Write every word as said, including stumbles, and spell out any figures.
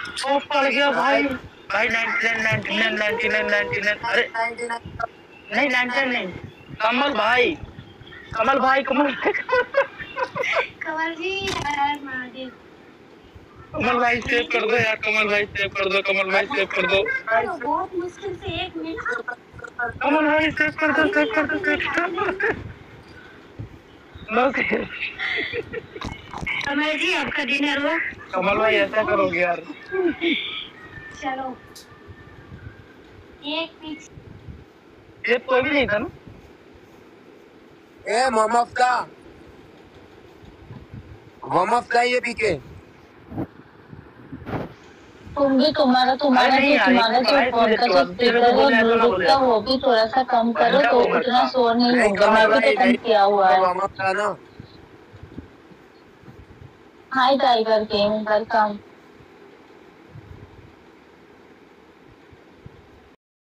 ओ पड़ गया भाई। भाई ninety nine ninety nine ninety nine ninety nine. अरे नहीं नाइनटी नाइन नहीं। कमल भाई कमल भाई कमल कमल जी यार महादेव। कमल भाई सेव कर दो यार, कमल भाई सेव कर दो, कमल भाई सेव कर दो। बहुत मुश्किल से एक मिनट। कमल भाई सेव कर दो, सेव कर दो, सेव कर दो। कमल जी आपका डिनर हुआ? कमल भाई ऐसा करोगे यार? चलो एक पीछे। ये कोई भी नहीं था ना? ए मोहम्मद का मोहम्मद का ये पीके तुम भी तुम्हारा तुम्हारा जो तुम्हारा जो फोन का जो स्पीकर है ब्लूटूथ का वो भी थोड़ा सा कम करो तो उतना शोर नहीं होगा। मैं भी तो कम किया हुआ है। मोहम्मद का ना हाय टाइगर गेम वेलकम।